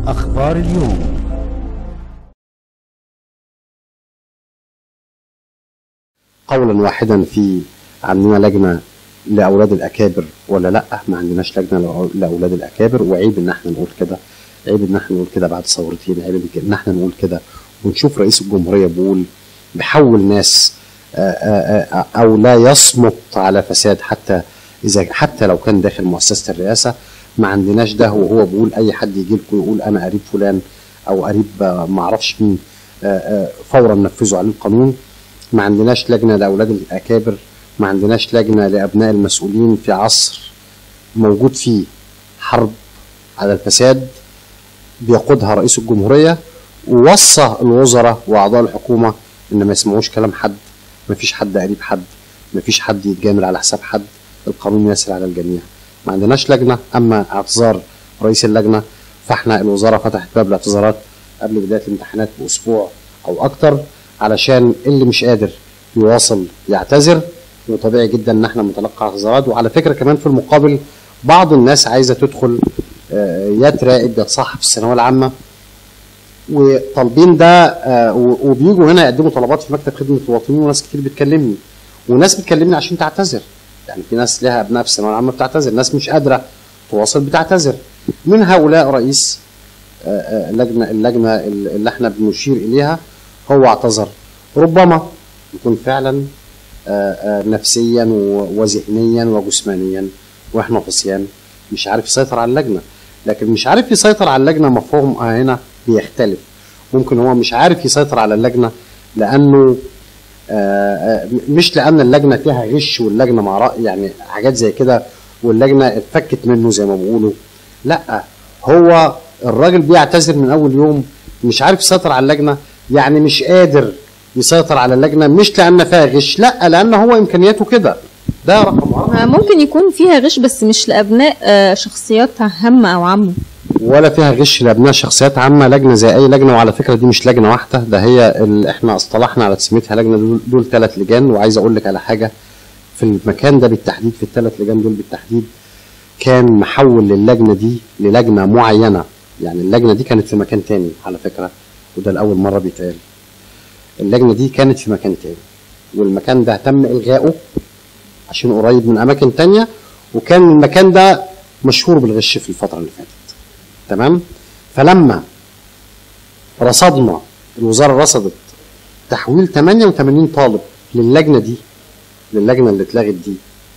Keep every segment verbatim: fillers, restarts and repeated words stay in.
أخبار اليوم. قولا واحدا، في عندنا لجنة لأولاد الأكابر ولا لأ؟ ما عندناش لجنة لأولاد الأكابر، وعيب إن احنا نقول كده، عيب إن احنا نقول كده بعد ثورتين، عيب إن احنا نقول كده ونشوف رئيس الجمهورية بيقول بيحول ناس أو لا يصمت على فساد حتى إذا حتى لو كان داخل مؤسسة الرئاسة. ما عندناش ده، وهو بيقول أي حد يجي لكم يقول أنا قريب فلان أو قريب ما أعرفش مين فورا نفذوا عليه القانون. ما عندناش لجنة لأولاد الأكابر، ما عندناش لجنة لأبناء المسؤولين في عصر موجود فيه حرب على الفساد بيقودها رئيس الجمهورية، ووصى الوزراء وأعضاء الحكومة إن ما يسمعوش كلام حد، ما فيش حد قريب حد، ما فيش حد يتجامل على حساب حد، القانون يسري على الجميع. ما عندناش لجنة. أما اعتذار رئيس اللجنة فاحنا الوزارة فتحت باب الاعتذارات قبل بداية الامتحانات بأسبوع أو أكتر، علشان اللي مش قادر يواصل يعتذر، وطبيعي جدا ان احنا بنتلقى اعتذارات. وعلى فكره كمان في المقابل بعض الناس عايزه تدخل يا تراقب يا تصحح في الثانويه العامه، وطالبين ده، وبيجوا هنا يقدموا طلبات في مكتب خدمه المواطنين، وناس كتير بتكلمني، وناس بتكلمني عشان تعتذر. يعني في ناس لها ابناء في الثانويه العامه بتعتذر، ناس مش قادره تواصل بتعتذر. من هؤلاء رئيس لجنه اللجنه اللي احنا بنشير اليها هو اعتذر. ربما يكون فعلا نفسيا وذهنيا وجسمانيا واحنا فصيان مش عارف يسيطر على اللجنه، لكن مش عارف يسيطر على اللجنه مفهوم هنا بيختلف. ممكن هو مش عارف يسيطر على اللجنه لانه مش لان اللجنه فيها غش واللجنه مع رأي يعني حاجات زي كده واللجنه اتفكت منه زي ما بيقولوا، لا، هو الراجل بيعتذر من اول يوم، مش عارف يسيطر على اللجنه، يعني مش قادر يسيطر على اللجنه، مش لان فيها غش، لا، لان هو امكانياته كده. ده رقم واحد. ممكن يكون فيها غش بس مش لابناء شخصيات هامه او عامه، ولا فيها غش لابناء شخصيات عامه. لجنه زي اي لجنه، وعلى فكره دي مش لجنه واحده، ده هي اللي احنا اصطلحنا على تسميتها لجنه، دول ثلاث لجان. وعايز اقول لك على حاجه، في المكان ده بالتحديد، في الثلاث لجان دول بالتحديد، كان محول للجنه دي للجنه معينه. يعني اللجنه دي كانت في مكان تاني على فكره، وده لاول مره بيتقال. اللجنه دي كانت في مكان تاني، والمكان ده تم الغائه عشان قريب من اماكن تانيه، وكان المكان ده مشهور بالغش في الفتره اللي فاتت. تمام؟ فلما رصدنا، الوزاره رصدت تحويل ثمانية وثمانين طالب للجنه دي، للجنه اللي اتلغت دي،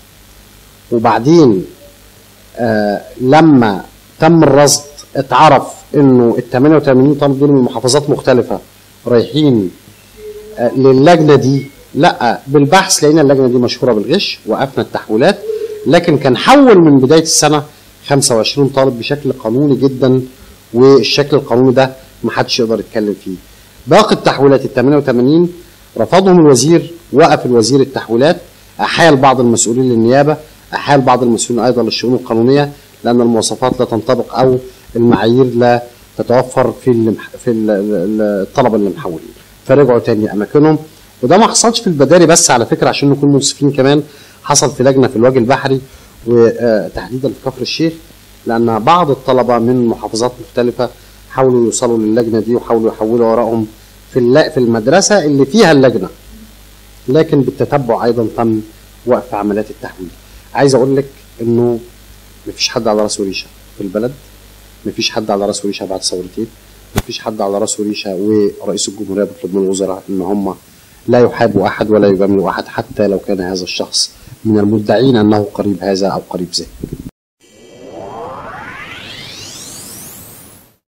وبعدين آه لما تم الرصد اتعرف انه ال ثمانية وثمانين طالب دول من محافظات مختلفه رايحين آه للجنه دي، لا، بالبحث لقينا اللجنه دي مشهوره بالغش، وقفنا التحويلات. لكن كان حول من بدايه السنه خمسة وعشرين طالب بشكل قانوني جدا، والشكل القانوني ده ما حدش يقدر يتكلم فيه. باقي التحويلات ال ثمانية وثمانين رفضهم الوزير، وقف الوزير التحويلات، احال بعض المسؤولين للنيابه، احال بعض المسؤولين ايضا للشؤون القانونيه، لان المواصفات لا تنطبق او المعايير لا تتوفر في في الطلبه اللي محولين، فرجعوا تاني اماكنهم. وده ما حصلش في البداري بس على فكره، عشان نكون منصفين، كمان حصل في لجنه في الوجه البحري وتحديدا في كفر الشيخ، لان بعض الطلبه من محافظات مختلفه حاولوا يوصلوا للجنه دي وحاولوا يحولوا ورائهم في في المدرسه اللي فيها اللجنه، لكن بالتتبع ايضا تم وقف عمليات التحويل. عايز اقول لك انه مفيش حد على راسه ريشه في البلد، مفيش حد على راسه ريشه بعد ثورتين، مفيش حد على راسه ريشه، ورئيس الجمهوريه بيطلب من الوزراء ان هم لا يحابوا احد ولا يجاملوا احد، حتى لو كان هذا الشخص من المدعين انه قريب هذا او قريب ذاك.